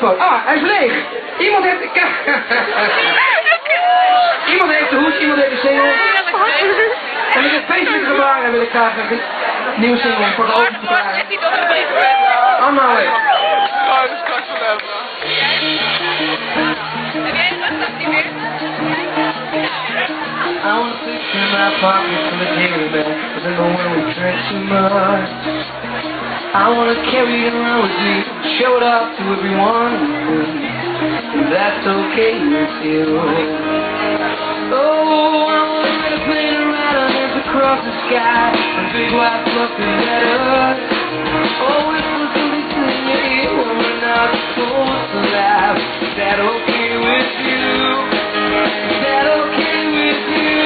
telefoon. Ah, hij is leeg. Iemand heeft de iemand heeft de hoes, iemand heeft de single. En met het feestelijke gebaren wil ik graag een nieuwe single voor de open te vragen. Oh, nou hé. Oh, dat is straks wel even. I wanna fix in my pockets from the table back, but I know when we drink too much. I wanna carry it around with me, show it off to everyone, and that's okay with you. Oh, I wanna let a plane ride on us across the sky, a big white fluffy letter. Oh, if we're gonna be singing when we're not supposed to laugh, is that okay with you? Is that okay with you?